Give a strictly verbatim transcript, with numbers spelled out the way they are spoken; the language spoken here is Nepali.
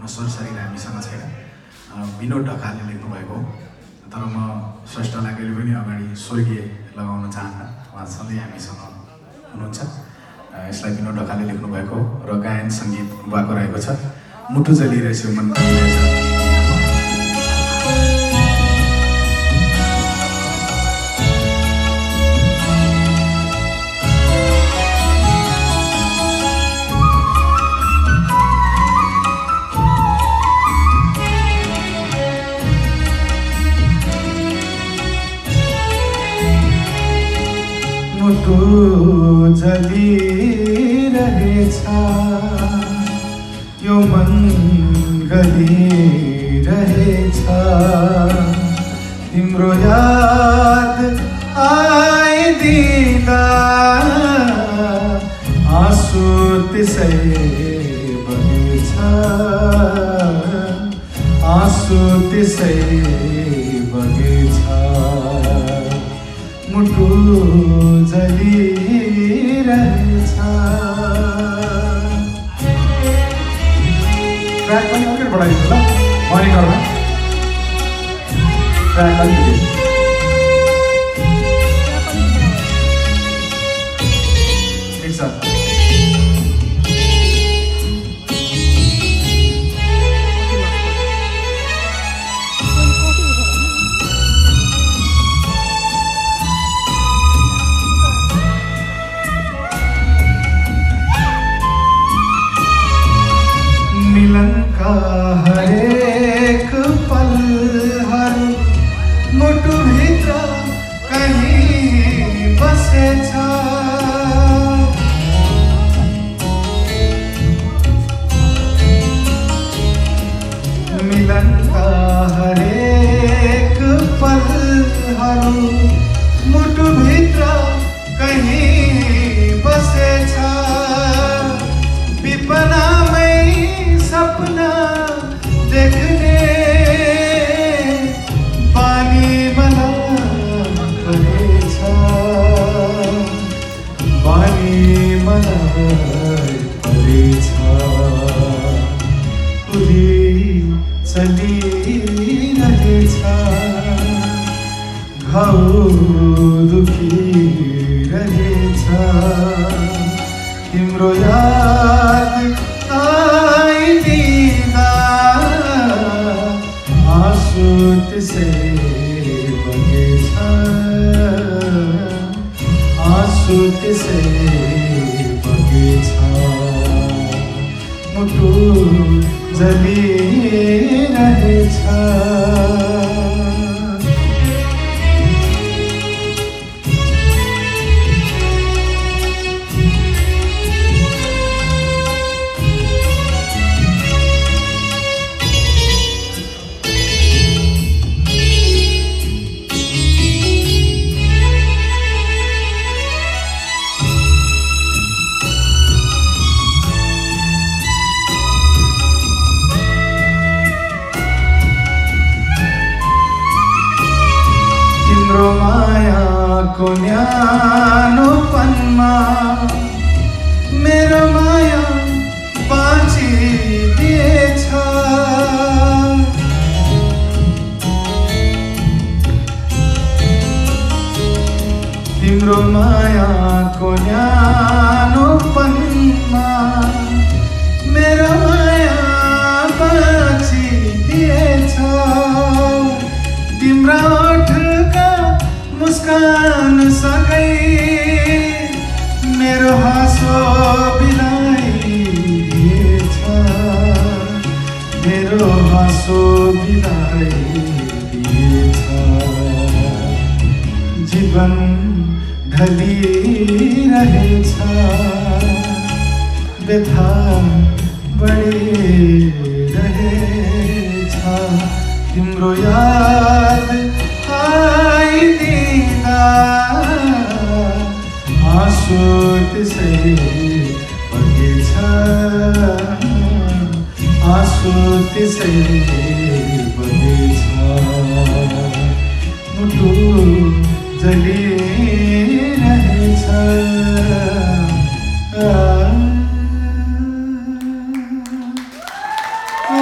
आफ्नो स्वर शरीर हामीसँग छैन। विनोद ढकालले लेख्नुभएको हो, तर म स्रष्टालाई कहिले पनि अगाडि स्वर्गीय लगाउन चाहन्न, उहाँ सधैँ हामीसँग हुनुहुन्छ। यसलाई विनोद ढकालले लेख्नुभएको हो र गायन सङ्गीत उहाँको रहेको छ। मुटु जलिरहेछ मन जलिरहेछ। मुटु जलिरहेछ यो मन गलिरहेछ, तिम्रो याद आइदिँदा आँसु त्यसै बगेछ, आँसु त्यसै बगेछ। मुटु जलिरहेछ। ट्र्याक पनि अलिकति बढाइदिनु ल, मनिटरमा ट्र्याक अलिकति। ठिक छ। हरेक पलहरू मुटुभित्र कहीँ बसेछ, मिलनका हरेक पलहरू मुटुभित्र कहीँ बसेछ। विपनामै सपना देख्ने बानी मलाई परेछ, बानी मलाई परेछ। उही चलिरहेछ, घाउ दुखिरहेछ, तिम्रो याद आइदिँदा आँसु त्यसै बगेछ, आँसु त्यसै बगेछ। मुटु जलिरहेछ। मायाको न्यानोपनमा मेरो माया बाँचिदिएछ, तिम्रो मायाको न्यानोपनमा मेरो माया बाँचिदिएछ। तिम्रा ओठका मुस्कान सँगै मेरो हाँसो बिलाइदिएछ, मेरो हाँसो बिलाइदिएछ। जीवन ढलिरहेछ, व्यथा बढिरहेछ, तिम्रो याद आइदिँदा आँसु त्यसै बगेछ, आँसु त्यसै बगेछ। मुटु जलिरहेछ। आ, आ,